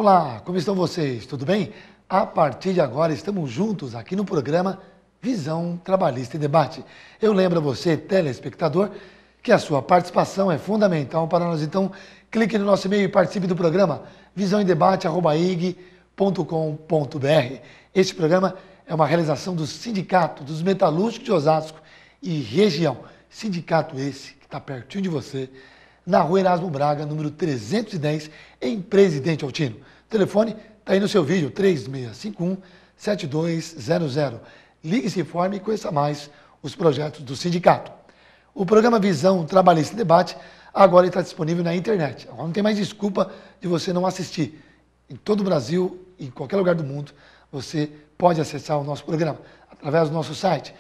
Olá, como estão vocês? Tudo bem? A partir de agora estamos juntos aqui no programa Visão Trabalhista em Debate. Eu lembro a você, telespectador, que a sua participação é fundamental para nós. Então, clique no nosso e-mail e participe do programa visãoemdebate@ig.com.br. Este programa é uma realização do Sindicato dos Metalúrgicos de Osasco e região. Sindicato esse que está pertinho de você, na Rua Erasmo Braga, número 310, em Presidente Altino. O telefone está aí no seu vídeo, 3651-7200. Ligue e se informe e conheça mais os projetos do sindicato. O programa Visão Trabalhista em Debate agora está disponível na internet. Agora não tem mais desculpa de você não assistir. Em todo o Brasil, em qualquer lugar do mundo, você pode acessar o nosso programa através do nosso site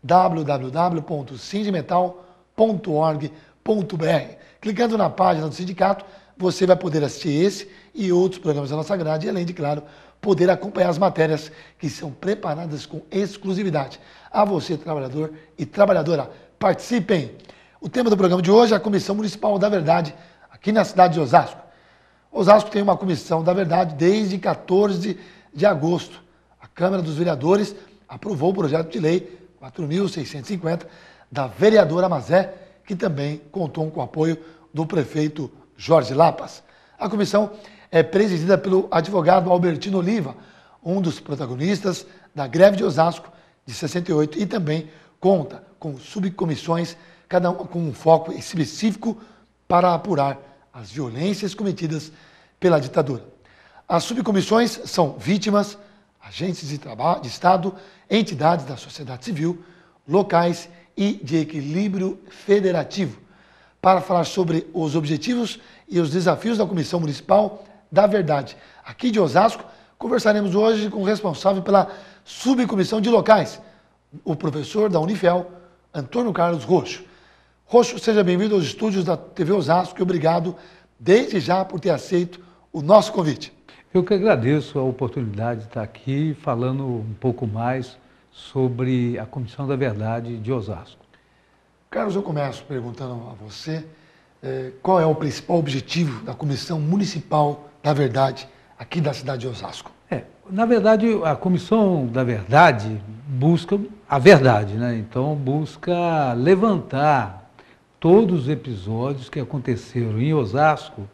www.sindimetal.org.br. Clicando na página do sindicato, você vai poder assistir esse e outros programas da nossa grade e, além de, claro, poder acompanhar as matérias que são preparadas com exclusividade. A você, trabalhador e trabalhadora, participem! O tema do programa de hoje é a Comissão Municipal da Verdade, aqui na cidade de Osasco. Osasco tem uma Comissão da Verdade desde 14 de agosto. A Câmara dos Vereadores aprovou o projeto de lei 4.650 da vereadora Mazé, que também contou com o apoio do prefeito Jorge Lapas. A comissão é presidida pelo advogado Albertino Oliva, um dos protagonistas da greve de Osasco de 68, e também conta com subcomissões, cada uma com um foco específico para apurar as violências cometidas pela ditadura. As subcomissões são vítimas, agentes de trabalho, de Estado, entidades da sociedade civil, locais e de equilíbrio federativo. Para falar sobre os objetivos e os desafios da Comissão Municipal da Verdade aqui de Osasco, conversaremos hoje com o responsável pela subcomissão de locais, o professor da Unifel, Antônio Carlos Roxo. Roxo, seja bem-vindo aos estúdios da TV Osasco e obrigado desde já por ter aceito o nosso convite. Eu que agradeço a oportunidade de estar aqui falando um pouco mais sobre a Comissão da Verdade de Osasco. Carlos, eu começo perguntando a você qual é o principal objetivo da Comissão Municipal da Verdade aqui da cidade de Osasco. Na verdade, a Comissão da Verdade busca a verdade, né? Então busca levantar todos os episódios que aconteceram em Osasco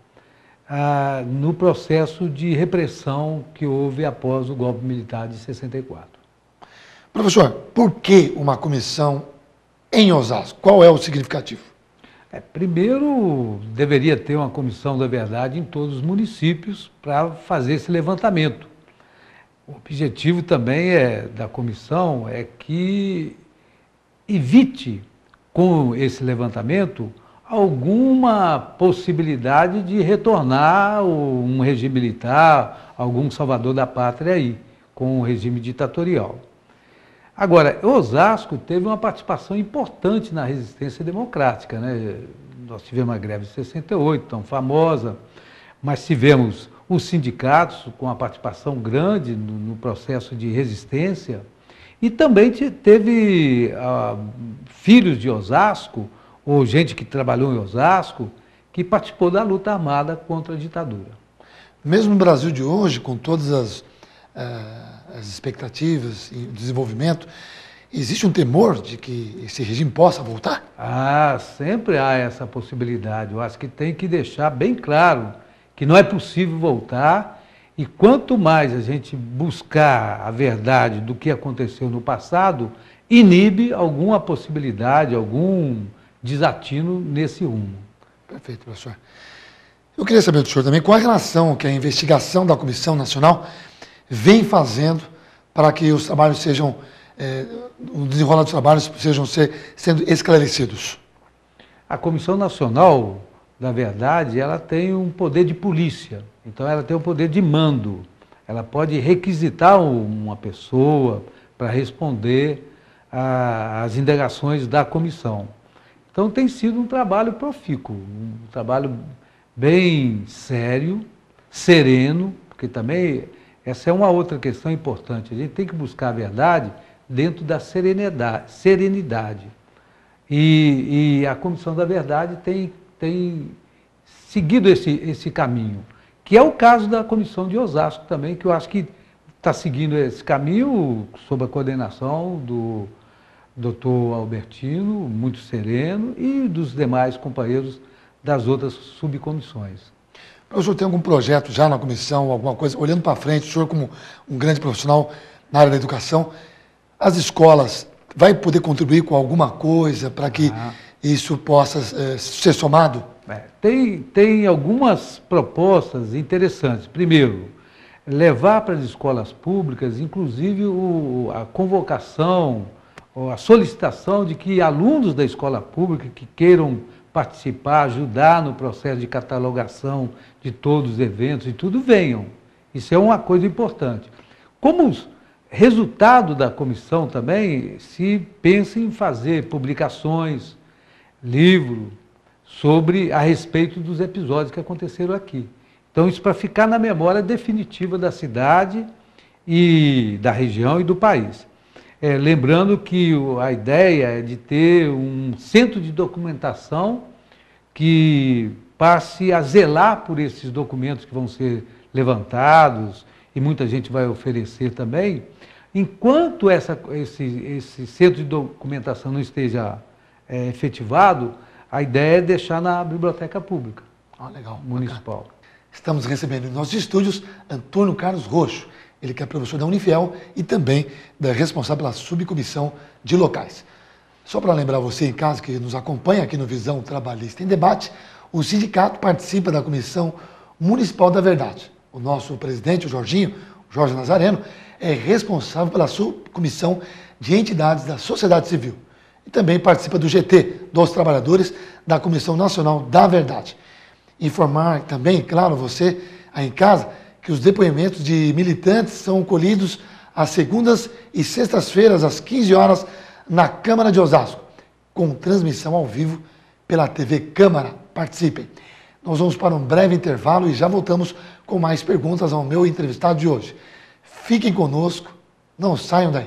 no processo de repressão que houve após o golpe militar de 64. Professor, por que uma comissão em Osasco? Qual é o significativo? Primeiro, deveria ter uma Comissão da Verdade em todos os municípios para fazer esse levantamento. O objetivo também da comissão é que evite, com esse levantamento, alguma possibilidade de retornar um regime militar, algum salvador da pátria aí, com o regime ditatorial. Agora, Osasco teve uma participação importante na resistência democrática, né? Nós tivemos a greve de 68, tão famosa, mas tivemos os sindicatos com uma participação grande no processo de resistência e também teve filhos de Osasco, ou gente que trabalhou em Osasco, que participou da luta armada contra a ditadura. Mesmo no Brasil de hoje, com todas as expectativas e o desenvolvimento, existe um temor de que esse regime possa voltar? Sempre há essa possibilidade. Eu acho que tem que deixar bem claro que não é possível voltar e quanto mais a gente buscar a verdade do que aconteceu no passado, inibe alguma possibilidade, algum desatino nesse rumo. Perfeito, professor. Eu queria saber do senhor também qual a relação que a investigação da Comissão Nacional vem fazendo para que os trabalhos sejam, o desenrolar dos trabalhos sejam sendo esclarecidos. A Comissão Nacional da Verdade, ela tem um poder de polícia, então ela tem um poder de mando. Ela pode requisitar uma pessoa para responder às indagações da comissão. Então tem sido um trabalho profícuo, um trabalho bem sério, sereno, porque também essa é uma outra questão importante. A gente tem que buscar a verdade dentro da serenidade. E a Comissão da Verdade tem seguido esse caminho, que que é o caso da comissão de Osasco também, que eu acho que está seguindo esse caminho sob a coordenação do doutor Albertino, muito sereno, e dos demais companheiros das outras subcomissões. O senhor tem algum projeto já na comissão, alguma coisa, olhando para frente, o senhor como um grande profissional na área da educação, as escolas vai poder contribuir com alguma coisa para que isso possa ser somado? Tem algumas propostas interessantes. Primeiro, levar para as escolas públicas, inclusive a convocação, ou a solicitação de que alunos da escola pública que queiram participar, ajudar no processo de catalogação de todos os eventos e tudo, venham. Isso é uma coisa importante. Como resultado da comissão também, se pensa em fazer publicações, livro, a respeito dos episódios que aconteceram aqui. Então, isso para ficar na memória definitiva da cidade e da região e do país. Lembrando que a ideia é de ter um centro de documentação que passe a zelar por esses documentos que vão ser levantados, e muita gente vai oferecer também. Enquanto esse centro de documentação não esteja efetivado, a ideia é deixar na biblioteca pública legal, municipal. Bacana. Estamos recebendo em nossos estúdios Antônio Carlos Roxo, ele que é professor da Unifiel e também responsável pela subcomissão de locais. Só para lembrar você em casa que nos acompanha aqui no Visão Trabalhista em Debate, o sindicato participa da Comissão Municipal da Verdade. O nosso presidente, o Jorge Nazareno, é responsável pela subcomissão de entidades da sociedade civil. E também participa do GT, dos trabalhadores, da Comissão Nacional da Verdade. Informar também, claro, você aí em casa, que os depoimentos de militantes são colhidos às segundas e sextas-feiras, às 15 horas, na Câmara de Osasco, com transmissão ao vivo pela TV Câmara. Participem. Nós vamos para um breve intervalo e já voltamos com mais perguntas ao meu entrevistado de hoje. Fiquem conosco, não saiam daí.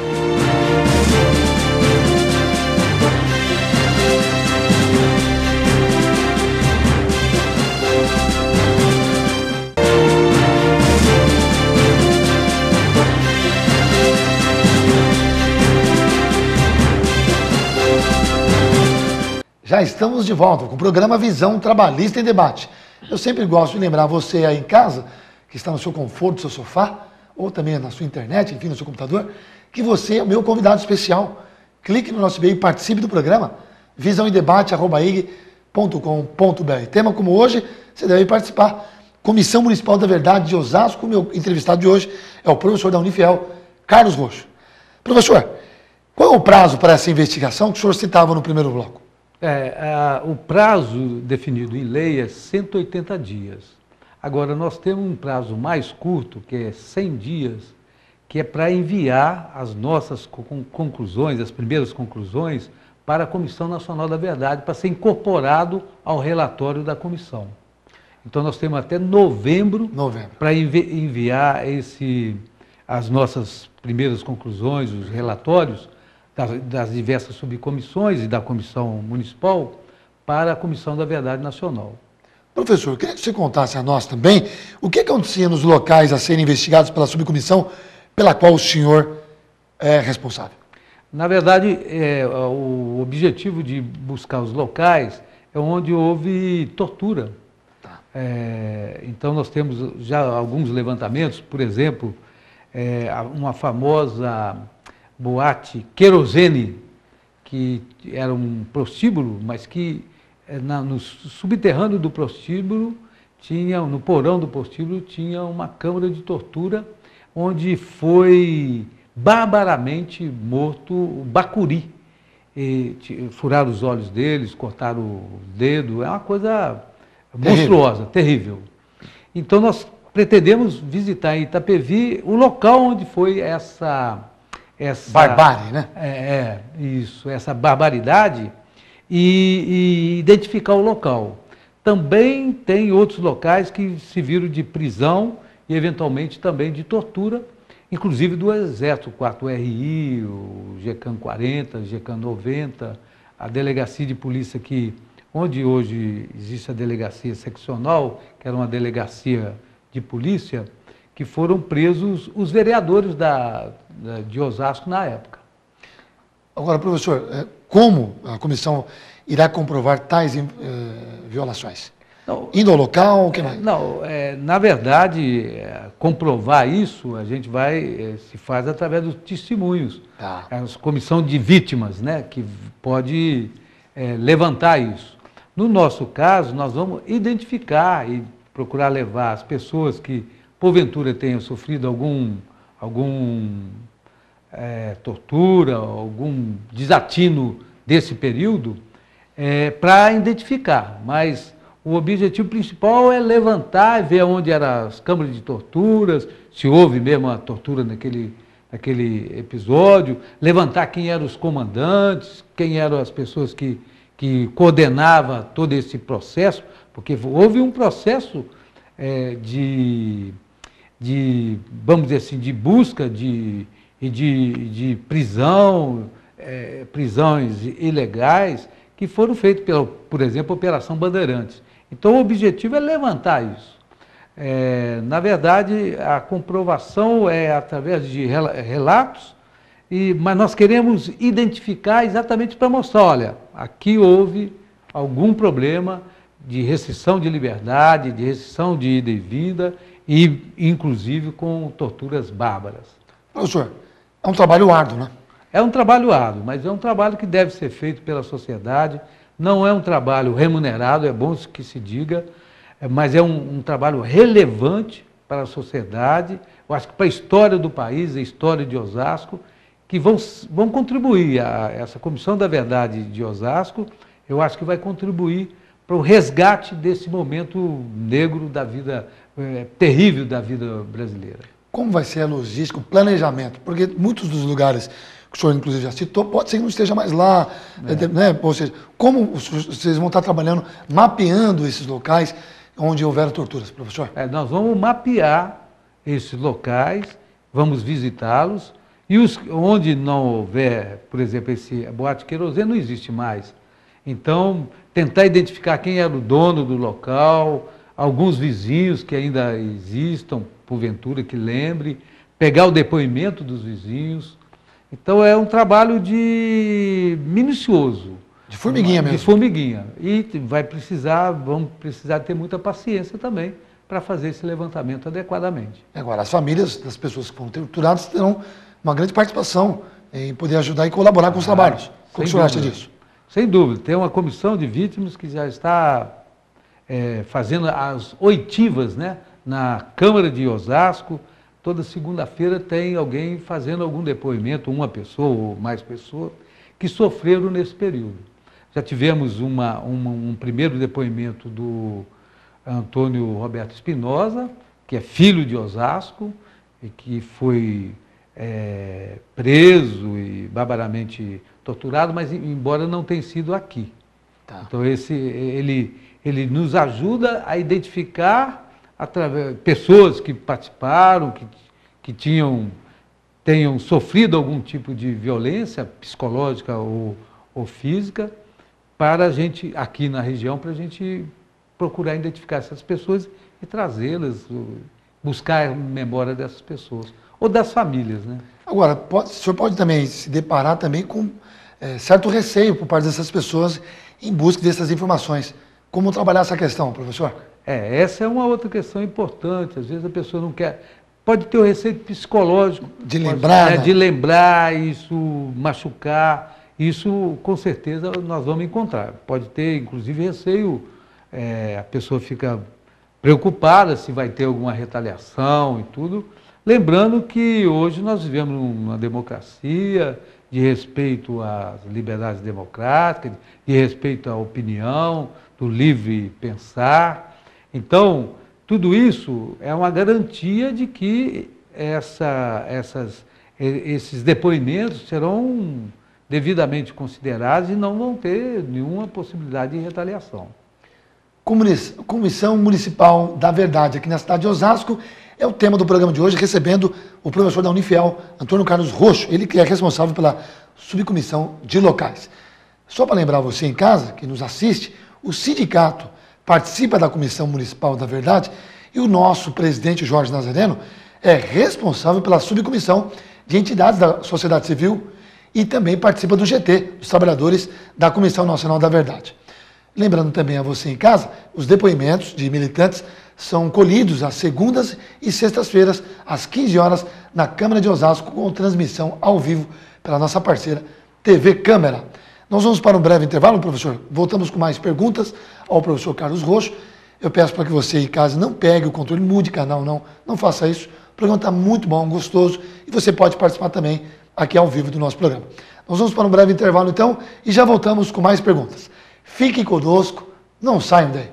Já estamos de volta com o programa Visão Trabalhista em Debate. Eu sempre gosto de lembrar você aí em casa, que está no seu conforto, no seu sofá, ou também na sua internet, enfim, no seu computador, que você é o meu convidado especial. Clique no nosso e-mail e participe do programa, visãoemdebate@ig.com.br. Tema como hoje, você deve participar. Comissão Municipal da Verdade de Osasco, meu entrevistado de hoje é o professor da Unifiel, Carlos Roxo. Professor, qual é o prazo para essa investigação que o senhor citava no primeiro bloco? O prazo definido em lei é 180 dias. Agora, nós temos um prazo mais curto, que é 100 dias, que é para enviar as nossas conclusões, as primeiras conclusões, para a Comissão Nacional da Verdade, para ser incorporado ao relatório da comissão. Então, nós temos até novembro. Para enviar as nossas primeiras conclusões, os relatórios, das diversas subcomissões e da Comissão Municipal para a Comissão da Verdade Nacional. Professor, queria que você contasse a nós também o que acontecia nos locais a serem investigados pela subcomissão pela qual o senhor é responsável. Na verdade, o objetivo de buscar os locais é onde houve tortura. Tá. Então, nós temos já alguns levantamentos, por exemplo, uma famosa boate Querosene, que era um prostíbulo, mas que no subterrâneo do prostíbulo, no porão do prostíbulo, tinha uma câmara de tortura, onde foi barbaramente morto o bacuri. Furaram os olhos deles, cortaram o dedo, é uma coisa monstruosa, terrível. Então nós pretendemos visitar em Itapevi o local onde foi essa barbárie, né? Essa barbaridade e identificar o local. Também tem outros locais que serviram de prisão e eventualmente também de tortura, inclusive do Exército, o 4RI, o GECAM 40, GECAM 90, a delegacia de polícia que onde hoje existe a delegacia seccional, que era uma delegacia de polícia, que foram presos os vereadores de Osasco na época. Agora, professor, como a comissão irá comprovar tais violações? Não, indo ao local, o que mais? Não, na verdade, comprovar isso a gente se faz através dos testemunhos. Tá. A comissão de vítimas, né, que pode levantar isso. No nosso caso, nós vamos identificar e procurar levar as pessoas que, porventura, tenham sofrido algum tortura, algum desatino desse período, para identificar. Mas o objetivo principal é levantar e ver onde eram as câmaras de torturas, se houve mesmo a tortura naquele episódio, levantar quem eram os comandantes, quem eram as pessoas que coordenavam todo esse processo, porque houve um processo vamos dizer assim, de busca de prisão, prisões ilegais, que foram feitas pela, por exemplo, a Operação Bandeirantes. Então, o objetivo é levantar isso. Na verdade, a comprovação é através de relatos, mas nós queremos identificar exatamente para mostrar, olha, aqui houve algum problema de restrição de liberdade, de restrição de ida e vinda, e inclusive com torturas bárbaras. Professor, é um trabalho árduo, né? É um trabalho árduo, mas é um trabalho que deve ser feito pela sociedade, não é um trabalho remunerado, é bom que se diga, mas é um trabalho relevante para a sociedade, eu acho que para a história do país, a história de Osasco, que vão contribuir. Essa Comissão da Verdade de Osasco, eu acho que vai contribuir para o resgate desse momento negro da vida, terrível da vida brasileira. Como vai ser a logística, o planejamento? Porque muitos dos lugares que o senhor, inclusive, já citou, pode ser que não esteja mais lá, né? Ou seja, como vocês vão estar trabalhando, mapeando esses locais onde houveram torturas, professor? Nós vamos mapear esses locais, vamos visitá-los, e onde não houver, por exemplo, esse boate querosene não existe mais. Então, tentar identificar quem era o dono do local, alguns vizinhos que ainda existam, porventura que lembre, pegar o depoimento dos vizinhos. Então é um trabalho minucioso. De formiguinha mesmo. De formiguinha. E vamos precisar ter muita paciência também para fazer esse levantamento adequadamente. Agora, as famílias das pessoas que foram torturadas terão uma grande participação em poder ajudar e colaborar com os trabalhos. O que o senhor acha disso? Sem dúvida. Tem uma comissão de vítimas que já está fazendo as oitivas, né, na Câmara de Osasco. Toda segunda-feira tem alguém fazendo algum depoimento, uma pessoa ou mais pessoas, que sofreram nesse período. Já tivemos um primeiro depoimento do Antônio Roberto Espinosa, que é filho de Osasco, e que foi preso e barbaramente torturado, mas embora não tenha sido aqui. Tá. Então ele nos ajuda a identificar pessoas que participaram, que tenham sofrido algum tipo de violência psicológica ou física, para a gente, aqui na região, para a gente procurar identificar essas pessoas e trazê-las, buscar a memória dessas pessoas, ou das famílias, né? Agora, o senhor pode também se deparar também com certo receio por parte dessas pessoas em busca dessas informações. Como trabalhar essa questão, professor? Essa é uma outra questão importante. Às vezes a pessoa não quer... Pode ter o receio psicológico. De lembrar, né? De lembrar, isso machucar. Isso, com certeza, nós vamos encontrar. Pode ter, inclusive, receio. A pessoa fica preocupada se vai ter alguma retaliação e tudo. Lembrando que hoje nós vivemos numa democracia de respeito às liberdades democráticas, de respeito à opinião, do livre pensar. Então, tudo isso é uma garantia de que esses depoimentos serão devidamente considerados e não vão ter nenhuma possibilidade de retaliação. Comissão Municipal da Verdade, aqui na cidade de Osasco, é o tema do programa de hoje, recebendo o professor da Unifiel, Antônio Carlos Roxo, ele que é responsável pela subcomissão de locais. Só para lembrar você em casa, que nos assiste, O sindicato participa da Comissão Municipal da Verdade e o nosso presidente Jorge Nazareno é responsável pela subcomissão de entidades da sociedade civil e também participa do GT, dos trabalhadores da Comissão Nacional da Verdade. Lembrando também a você em casa, os depoimentos de militantes são colhidos às segundas e sextas-feiras, às 15 horas, na Câmara de Osasco, com transmissão ao vivo pela nossa parceira TV Câmara. Nós vamos para um breve intervalo, professor. Voltamos com mais perguntas ao professor Carlos Roxo. Eu peço para que você em casa não pegue o controle, mude canal, não faça isso. O programa está muito bom, gostoso, e você pode participar também aqui ao vivo do nosso programa. Nós vamos para um breve intervalo, então, e já voltamos com mais perguntas. Fiquem conosco, não saiam daí.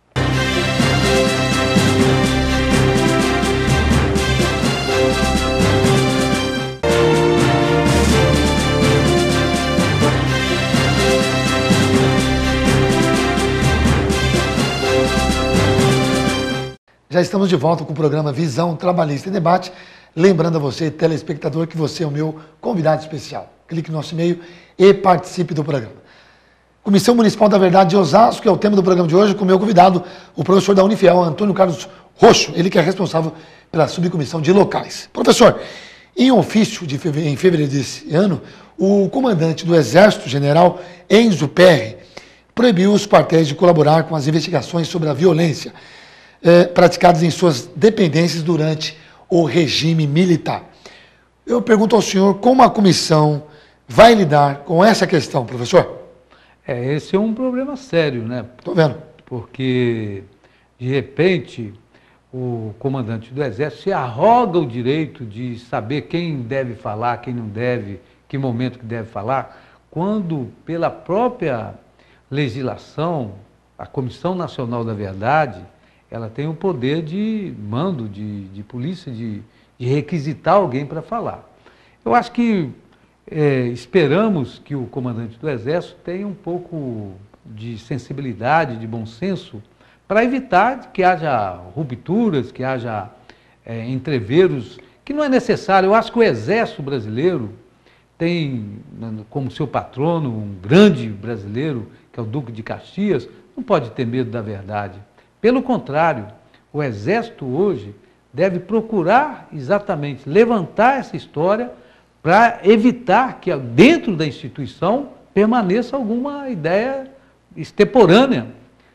Já estamos de volta com o programa Visão Trabalhista em Debate. Lembrando a você, telespectador, que você é o meu convidado especial. Clique no nosso e-mail e participe do programa. Comissão Municipal da Verdade de Osasco, que é o tema do programa de hoje, com o meu convidado, o professor da Unifel, Antônio Carlos Roxo, ele que é responsável pela subcomissão de locais. Professor, em ofício em fevereiro desse ano, o comandante do Exército, general Enzo Perry, proibiu os quartéis de colaborar com as investigações sobre a violência praticadas em suas dependências durante o regime militar. Eu pergunto ao senhor como a comissão vai lidar com essa questão, professor? Esse é um problema sério, né? Estou vendo. Porque, de repente, o comandante do Exército se arroga o direito de saber quem deve falar, quem não deve, que momento que deve falar, quando, pela própria legislação, a Comissão Nacional da Verdade, ela tem o poder de mando, de polícia, de requisitar alguém para falar. Eu acho que esperamos que o comandante do Exército tenha um pouco de sensibilidade, de bom senso, para evitar que haja rupturas, que haja entreveros, que não é necessário. Eu acho que o Exército brasileiro tem como seu patrono um grande brasileiro, que é o Duque de Caxias, não pode ter medo da verdade. Pelo contrário, o Exército hoje deve procurar exatamente levantar essa história para evitar que dentro da instituição permaneça alguma ideia extemporânea,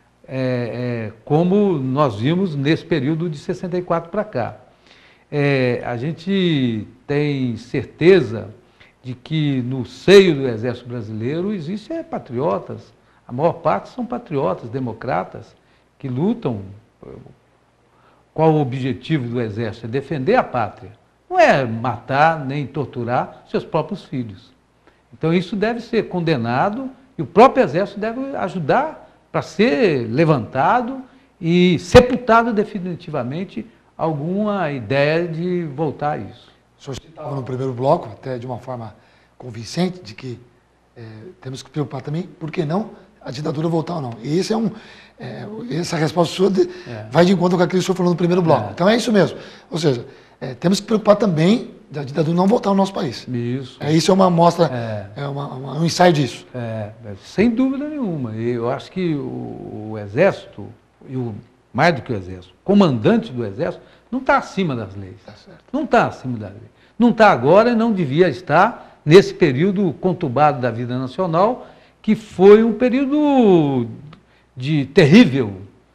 como nós vimos nesse período de 64 para cá. A gente tem certeza de que no seio do Exército Brasileiro existem patriotas, a maior parte são patriotas, democratas, que lutam. Qual o objetivo do Exército? É defender a pátria. Não é matar nem torturar seus próprios filhos. Então isso deve ser condenado e o próprio Exército deve ajudar para ser levantado e sepultado definitivamente alguma ideia de voltar a isso. O senhor citava no primeiro bloco, até de uma forma convincente, de que temos que preocupar também, por que não a ditadura voltar ou não. E esse essa resposta sua vai de encontro com aquilo que o senhor falou no primeiro bloco. Então é isso mesmo. Ou seja, temos que preocupar também da ditadura não voltar ao nosso país. Isso. Isso é uma amostra, um ensaio disso. Sem dúvida nenhuma. Eu acho que o Exército, mais do que o Exército, o comandante do Exército, não está acima das leis. Tá certo. Não está acima das leis. Não está agora e não devia estar nesse período conturbado da vida nacional, que foi um período terrível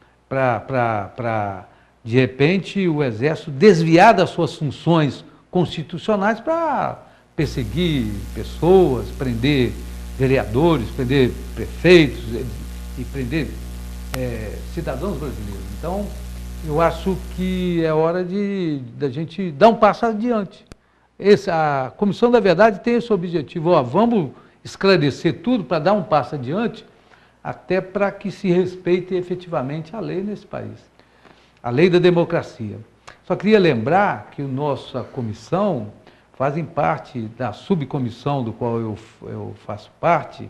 para, de repente, o Exército desviar das suas funções constitucionais para perseguir pessoas, prender vereadores, prender prefeitos e prender cidadãos brasileiros. Então, eu acho que é hora da gente dar um passo adiante. A Comissão da Verdade tem esse objetivo, vamos esclarecer tudo para dar um passo adiante, até para que se respeite efetivamente a lei nesse país, a lei da democracia. Só queria lembrar que a nossa comissão fazem parte da subcomissão do qual eu faço parte,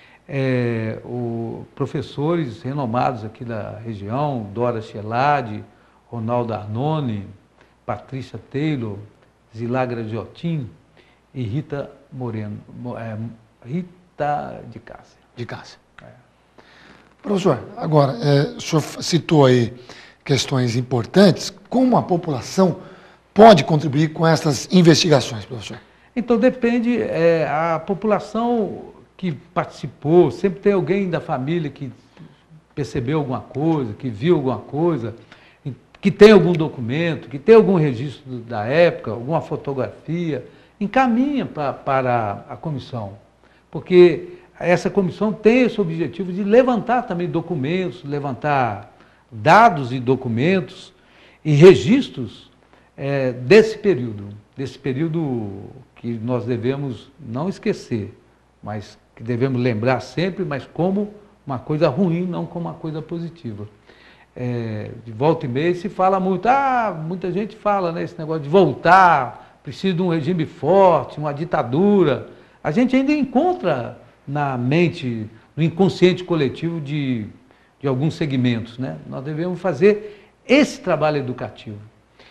professores renomados aqui da região, Dora Chelade, Ronaldo Arnone, Patrícia Taylor, Zilagra Giotin e Rita Moreno, Rita de Cássia. De Cássia. Professor, agora, o senhor citou aí questões importantes. Como a população pode contribuir com essas investigações, professor? Então, depende, a população que participou, sempre tem alguém da família que percebeu alguma coisa, que viu alguma coisa, que tem algum documento, que tem algum registro da época, alguma fotografia, encaminha para a comissão. Porque essa comissão tem esse objetivo de levantar também documentos, levantar dados e documentos e registros desse período que nós devemos não esquecer, mas que devemos lembrar sempre, mas como uma coisa ruim, não como uma coisa positiva. De volta e meia se fala muito, muita gente fala, né, esse negócio de voltar, precisa de um regime forte, uma ditadura. A gente ainda encontra na mente, no inconsciente coletivo de alguns segmentos, né? Nós devemos fazer esse trabalho educativo.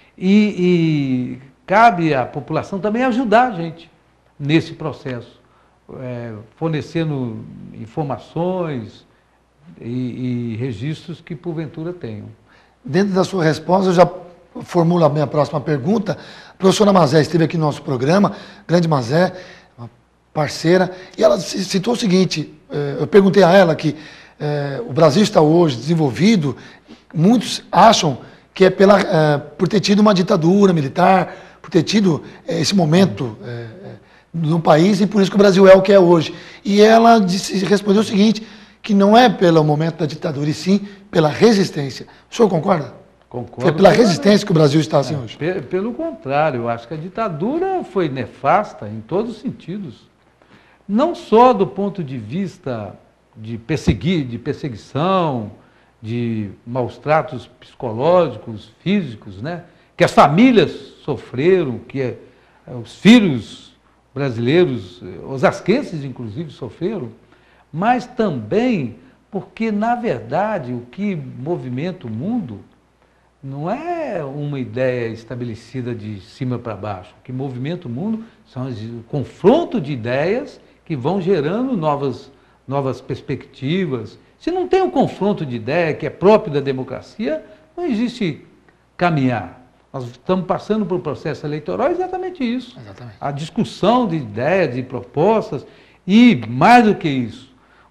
E cabe à população também ajudar a gente nesse processo, fornecendo informações e registros que porventura tenham. Dentro da sua resposta, eu já formulo a minha próxima pergunta. A professora Mazé esteve aqui no nosso programa, grande Mazé, uma parceira, e ela citou o seguinte, eu perguntei a ela que o Brasil está hoje desenvolvido, muitos acham que é por ter tido uma ditadura militar, por ter tido esse momento no país, e por isso que o Brasil é o que é hoje. E ela respondeu o seguinte, que não é pelo momento da ditadura, e sim pela resistência. O senhor concorda? Concordo. É pela resistência que o Brasil está assim hoje. Pelo contrário, eu acho que a ditadura foi nefasta em todos os sentidos. Não só do ponto de vista de perseguição, de maus tratos psicológicos, físicos, né? Que as famílias sofreram, que os filhos brasileiros, osasquenses inclusive, sofreram, mas também porque, na verdade, o que movimenta o mundo não é uma ideia estabelecida de cima para baixo. O que movimenta o mundo são o confronto de ideias que vão gerando novas perspectivas. Se não tem um confronto de ideia que é próprio da democracia, não existe caminhar. Nós estamos passando por um processo eleitoral exatamente isso. Exatamente. A discussão de ideias, de propostas, e mais do que isso,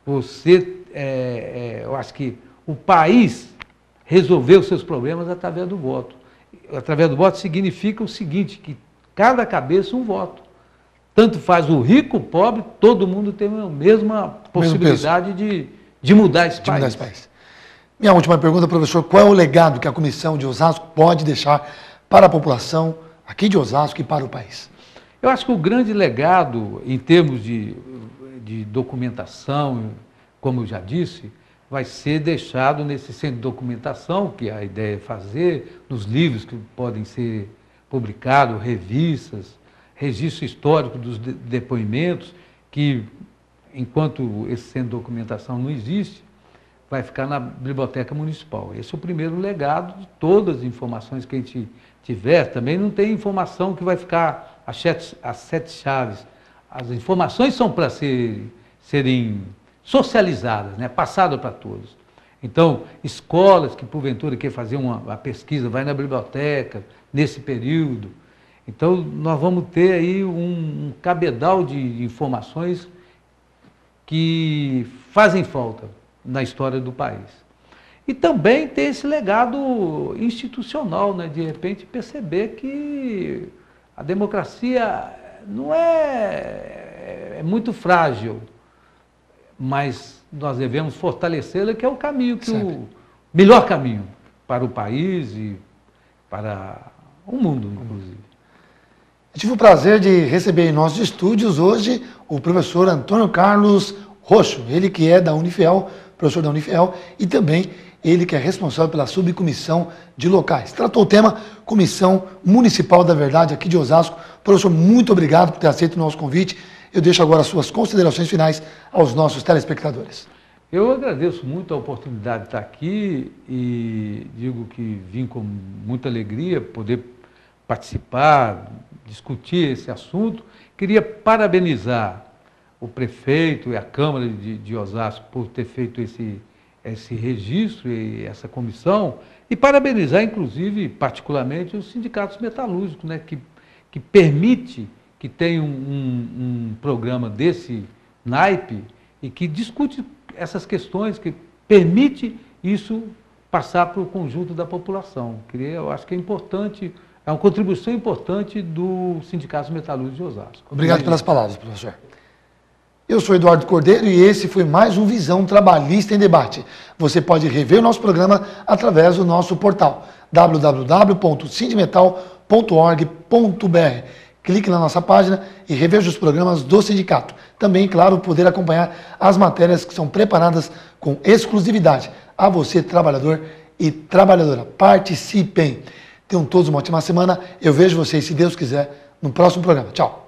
eu acho que o país resolveu seus problemas através do voto. Através do voto significa o seguinte, que cada cabeça um voto. Tanto faz o rico, o pobre, todo mundo tem a mesma possibilidade de mudar esse país. Minha última pergunta, professor, qual é o legado que a Comissão de Osasco pode deixar para a população aqui de Osasco e para o país? Eu acho que o grande legado, em termos de documentação, como eu já disse, vai ser deixado nesse centro de documentação, que a ideia é fazer, nos livros que podem ser publicados, revistas, registro histórico dos depoimentos, que enquanto esse centro de documentação não existe, vai ficar na Biblioteca Municipal. Esse é o primeiro legado de todas as informações que a gente tiver. Também não tem informação que vai ficar às sete chaves. As informações são para serem socializadas, né? Passadas para todos. Então, escolas que porventura querem fazer uma pesquisa, vai na biblioteca, nesse período. Então, nós vamos ter aí um cabedal de informações que fazem falta na história do país. E também ter esse legado institucional, né? De repente perceber que a democracia não é muito frágil, mas nós devemos fortalecê-la, que é o caminho, o melhor caminho para o país e para o mundo, inclusive. Eu tive o prazer de receber em nossos estúdios hoje o professor Antônio Carlos Roxo, ele que é da Unifel, professor da Unifel, e também ele que é responsável pela subcomissão de locais. Tratou o tema Comissão Municipal da Verdade aqui de Osasco. Professor, muito obrigado por ter aceito o nosso convite. Eu deixo agora as suas considerações finais aos nossos telespectadores. Eu agradeço muito a oportunidade de estar aqui e digo que vim com muita alegria poder participar, discutir esse assunto. Queria parabenizar o prefeito e a Câmara de Osasco por ter feito esse registro e essa comissão, e parabenizar, inclusive, particularmente, os sindicatos metalúrgicos, né, que permite que tenha um programa desse naipe e que discute essas questões, que permite isso passar para o conjunto da população. Eu acho que é importante, é uma contribuição importante do Sindicato Metalúrgico de Osasco. Obrigado pelas palavras, professor. Eu sou Eduardo Cordeiro e esse foi mais um Visão Trabalhista em Debate. Você pode rever o nosso programa através do nosso portal www.sindmetal.org.br. Clique na nossa página e reveja os programas do sindicato. Também, claro, poder acompanhar as matérias que são preparadas com exclusividade. A você, trabalhador e trabalhadora, participem. Tenham todos uma ótima semana. Eu vejo vocês, se Deus quiser, no próximo programa. Tchau.